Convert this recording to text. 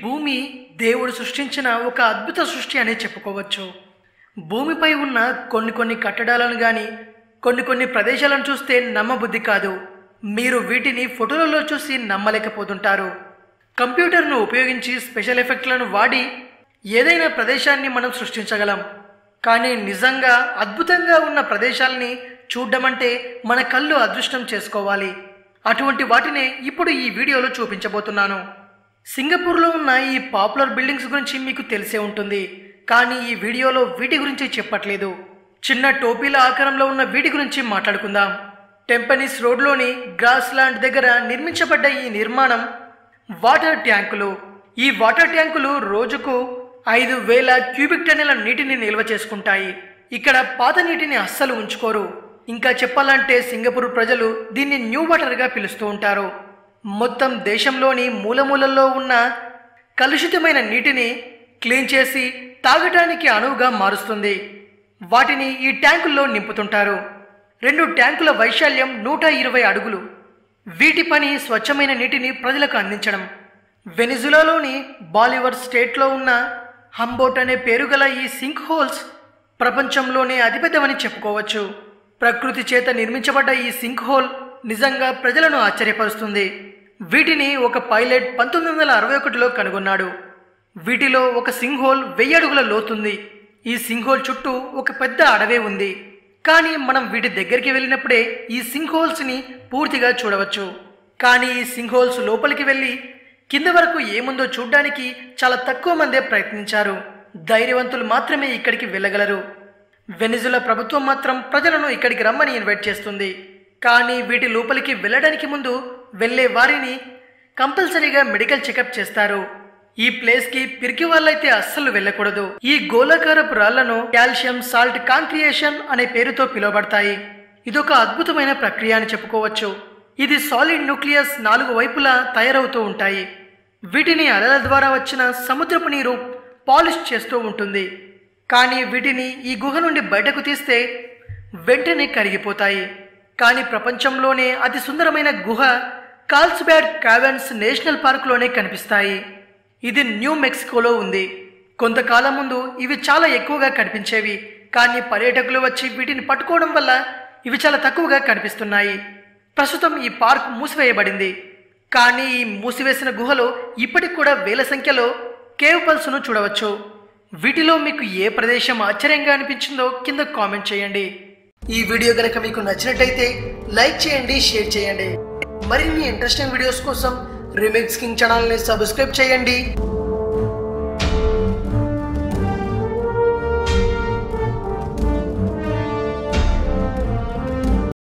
భూమి దేవుడు సృష్టించిన ఒక అద్భుత సృష్టి అనే చెప్పుకోవచ్చు. భూమిపై ఉన్న కొన్ని కట్టడాలను కానీ కొన్ని ప్రదేశాలను చూస్తే నమ్మబుద్ధి కాదు. మీరు వీటిని ఫోటోలలో చూసి నమ్మలేకపోతుంటారు. కంప్యూటర్ను ఉపయోగించి స్పెషల్ ఎఫెక్ట్లను వాడి ఏదైనా ప్రదేశాన్ని మనం సృష్టించగలం. కానీ నిజంగా అద్భుతంగా ఉన్న ప్రదేశాలని చూడడం అంటే మన కళ్ళు అదృష్టం చేసుకోవాలి. అటువంటి వాటినే ఇప్పుడు ఈ వీడియోలో చూపించబోతున్నాను. సింగపూర్లో ఉన్న ఈ పాపులర్ బిల్డింగ్స్ గురించి మీకు తెలిసే ఉంటుంది. కానీ ఈ వీడియోలో వీటి గురించి చెప్పట్లేదు. చిన్న టోపీల ఆకారంలో ఉన్న వీటి గురించి మాట్లాడుకుందాం. టెంపనీస్ రోడ్లోని గ్రాస్ ల్యాండ్ దగ్గర నిర్మించబడ్డ ఈ నిర్మాణం వాటర్ ట్యాంకులు. ఈ వాటర్ ట్యాంకులు రోజుకు 5,000 క్యూబిక్ టన్నుల నీటిని నిల్వ చేసుకుంటాయి. ఇక్కడ పాత నీటిని అస్సలు ఉంచుకోరు. ఇంకా చెప్పాలంటే సింగపూర్ ప్రజలు దీన్ని న్యూ వాటర్గా పిలుస్తూ ఉంటారు. మొత్తం దేశంలోని మూలమూలల్లో ఉన్న కలుషితమైన నీటిని క్లీన్ చేసి తాగటానికి అనువుగా మారుస్తుంది. వాటిని ఈ ట్యాంకుల్లో నింపుతుంటారు. 2 ట్యాంకుల వైశాల్యం 120 అడుగులు. వీటి పని స్వచ్ఛమైన నీటిని ప్రజలకు అందించడం. వెనిజులాలోని బాలివర్ స్టేట్లో ఉన్న హంబోట్ అనే పేరు గల ఈ సింక్ హోల్స్ ప్రపంచంలోనే అతిపెద్దవని చెప్పుకోవచ్చు. ప్రకృతి చేత నిర్మించబడ్డ ఈ సింక్ హోల్ నిజంగా ప్రజలను ఆశ్చర్యపరుస్తుంది. వీటిని ఒక పైలట్ 1961లో కనుగొన్నాడు. వీటిలో ఒక సింక్ హోల్ 1000 అడుగుల లోతుంది. ఈ సింక్ హోల్ చుట్టూ ఒక పెద్ద అడవే ఉంది. కానీ మనం వీటి దగ్గరికి వెళ్ళినప్పుడే ఈ సింక్ హోల్స్ని పూర్తిగా చూడవచ్చు. కానీ ఈ సింక్ హోల్స్ లోపలికి వెళ్ళి కింద వరకు ఏముందో చూడ్డానికి చాలా తక్కువ మందే ప్రయత్నించారు. ధైర్యవంతులు మాత్రమే ఇక్కడికి వెళ్ళగలరు. వెనిజులా ప్రభుత్వం మాత్రం ప్రజలను ఇక్కడికి రమ్మని ఇన్వైట్ చేస్తుంది. కానీ వీటి లోపలికి వెళ్ళడానికి ముందు వెళ్ళే వారిని కంపల్సరీగా మెడికల్ చెకప్ చేస్తారు. ఈ ప్లేస్కి పిరికి వాళ్ళైతే అస్సలు వెళ్ళకూడదు. ఈ గోళాకారపు రాళ్లను కాల్షియం సాల్ట్ కాంక్రియేషన్ అనే పేరుతో పిలువబడతాయి. ఇదొక అద్భుతమైన ప్రక్రియ అని చెప్పుకోవచ్చు. ఇది సాలిడ్ న్యూక్లియస్ 4 వైపులా తయారవుతూ ఉంటాయి. వీటిని అలల ద్వారా వచ్చిన సముద్రపు నీరు పాలిష్ చేస్తూ ఉంటుంది. కానీ వీటిని ఈ గుహ నుండి బయటకు తీస్తే వెంటనే కరిగిపోతాయి. కానీ ప్రపంచంలోనే అతి సుందరమైన గుహ కాల్స్బ్యాడ్ కావెన్స్ నేషనల్ పార్క్లోనే కనిపిస్తాయి. ఇది న్యూ మెక్సికోలో ఉంది. కొంతకాలం ముందు ఇవి చాలా ఎక్కువగా కనిపించేవి. కానీ పర్యాటకులు వచ్చి వీటిని పట్టుకోవడం వల్ల ఇవి చాలా తక్కువగా కనిపిస్తున్నాయి. ప్రస్తుతం ఈ పార్క్ మూసివేయబడింది. కానీ ఈ మూసివేసిన గుహలో ఇప్పటికి కూడా వేల సంఖ్యలో కేవ్ పల్స్ను చూడవచ్చు. వీటిలో మీకు ఏ ప్రదేశం ఆశ్చర్యంగా అనిపించిందో కింద కామెంట్ చేయండి. ఈ వీడియో కనుక మీకు నచ్చినట్టయితే లైక్ చేయండి, షేర్ చేయండి. మరిన్ని ఇంట్రెస్టింగ్ వీడియోస్ కోసం రీమిక్స్ కింగ్ ఛానల్ని సబ్స్క్రైబ్ చేయండి.